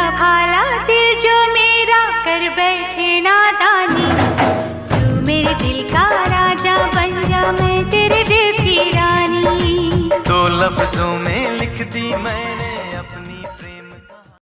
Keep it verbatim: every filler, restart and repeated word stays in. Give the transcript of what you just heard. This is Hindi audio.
भाला दिल जो मेरा कर बैठे नादानी। तू मेरे दिल का राजा बन जा, मैं तेरे दिल की रानी। दो लफ्जों में लिख दी मैंने